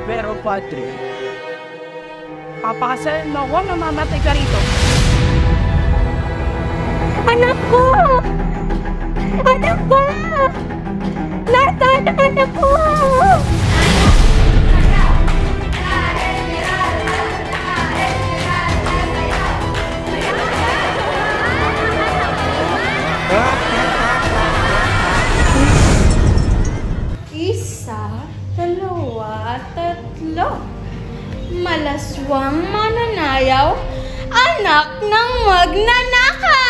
Pero, Padre, papakasalan mo ako, mamamatay ka rito. Anak ko! Anak ko! Nasaan ang anak ko? Isa, dalawa, tatlo. Malaswang mananayaw, anak ng magnanakaw!